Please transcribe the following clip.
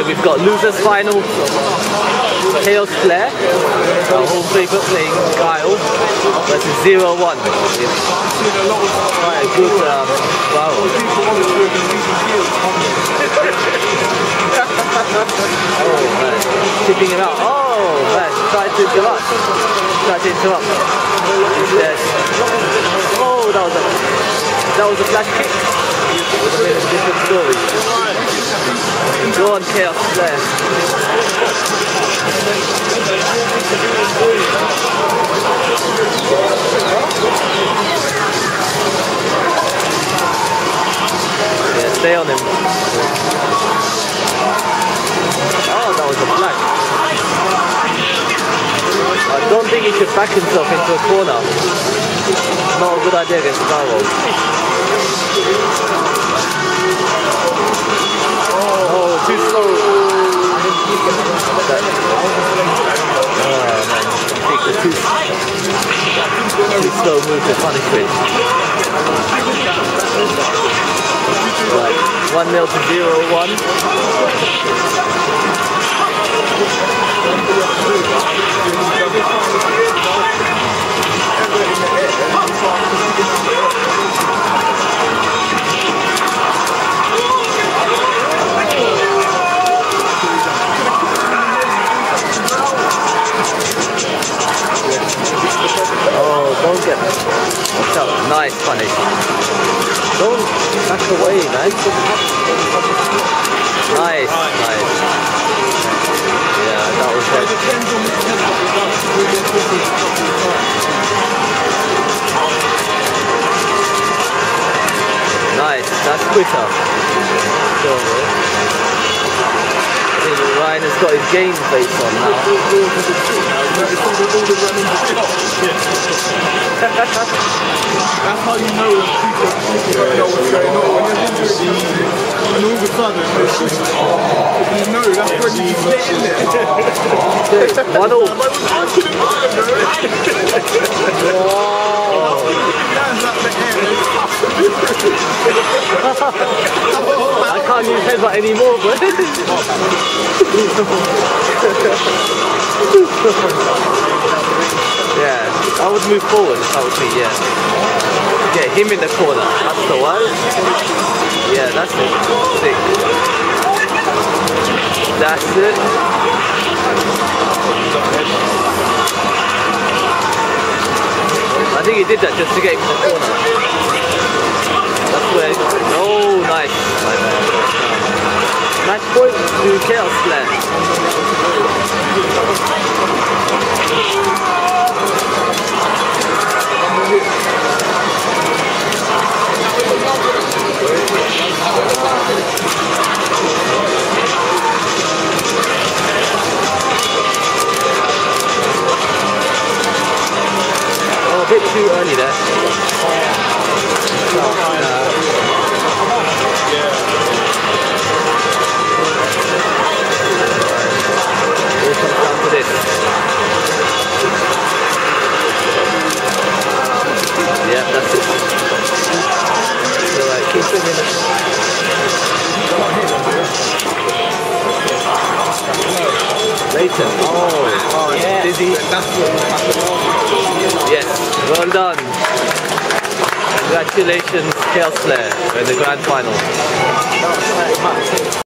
we've got losers final. Chaos Flair, our home favourite, playing Kyle versus 0-1. Quite a good battle. Oh man, tipping him out. Oh man, tried to interrupt. Yes. Oh, that was a flash kick. Would have been a different story. Go on, Chaos Flair. Yeah, stay on him. Oh, that was a flag. I don't think he should back himself into a corner. Not a good idea against Caro. Oh, too slow. Oh man, I think the too slow move to punish with. Right, 1-0 to 0-1. Oh, don't get watch out. Nice punish. Don't back away, man. Nice. Yeah, that was good. Nice, that's quicker. I think Ryan has got his game face on now. That's how you know when people know what's going on. When you're injured, and all of a sudden, you know, that's when you get in there. I can't use headbutt anymore, but yeah, I would move forward if that was me, yeah. Get him in the corner, that's the one. Yeah, that's it. Sick. That's it. I think he did that just to get him in the corner. That's where. Oh, nice. Match point to Chaos Flair. Oh, a bit too early there. All comes down to this. Yeah, that's it. Alright, keep swinging it. Leighton. Oh, yeah. Dizzy. Yes, well done. Congratulations, Chaos Flair, in the grand final.